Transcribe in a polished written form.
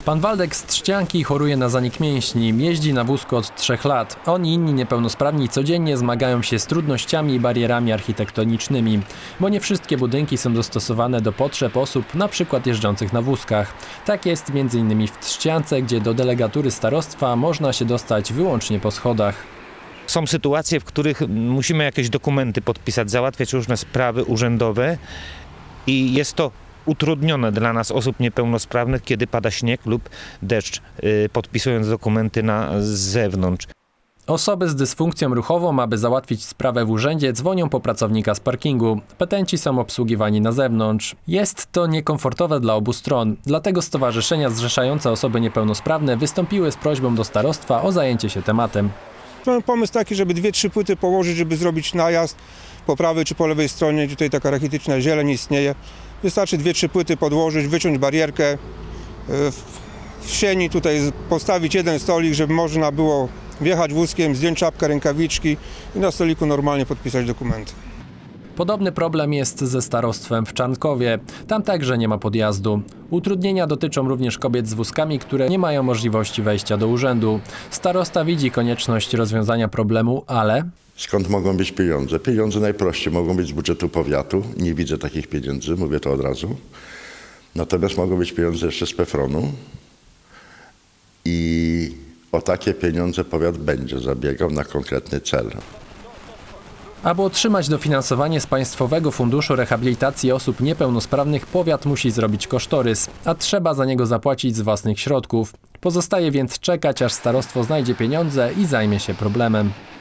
Pan Waldek z Trzcianki choruje na zanik mięśni, jeździ na wózku od 3 lat. On i inni niepełnosprawni codziennie zmagają się z trudnościami i barierami architektonicznymi, bo nie wszystkie budynki są dostosowane do potrzeb osób, np. jeżdżących na wózkach. Tak jest m.in. w Trzciance, gdzie do delegatury starostwa można się dostać wyłącznie po schodach. Są sytuacje, w których musimy jakieś dokumenty podpisać, załatwiać różne sprawy urzędowe i jest to utrudnione dla nas, osób niepełnosprawnych, kiedy pada śnieg lub deszcz, podpisując dokumenty z zewnątrz. Osoby z dysfunkcją ruchową, aby załatwić sprawę w urzędzie, dzwonią po pracownika z parkingu. Petenci są obsługiwani na zewnątrz. Jest to niekomfortowe dla obu stron, dlatego stowarzyszenia zrzeszające osoby niepełnosprawne wystąpiły z prośbą do starostwa o zajęcie się tematem. Mamy pomysł taki, żeby 2-3 płyty położyć, żeby zrobić najazd po prawej czy po lewej stronie. Tutaj taka rachityczna zieleń istnieje. Wystarczy 2-3 płyty podłożyć, wyciąć barierkę. W sieni tutaj postawić jeden stolik, żeby można było wjechać wózkiem, zdjąć czapkę, rękawiczki i na stoliku normalnie podpisać dokumenty. Podobny problem jest ze starostwem w Czarnkowie. Tam także nie ma podjazdu. Utrudnienia dotyczą również kobiet z wózkami, które nie mają możliwości wejścia do urzędu. Starosta widzi konieczność rozwiązania problemu, ale... Skąd mogą być pieniądze? Pieniądze najprościej mogą być z budżetu powiatu. Nie widzę takich pieniędzy, mówię to od razu. Natomiast mogą być pieniądze jeszcze z PFRON-u i o takie pieniądze powiat będzie zabiegał na konkretny cel. Aby otrzymać dofinansowanie z Państwowego Funduszu Rehabilitacji Osób Niepełnosprawnych, powiat musi zrobić kosztorys, a trzeba za niego zapłacić z własnych środków. Pozostaje więc czekać, aż starostwo znajdzie pieniądze i zajmie się problemem.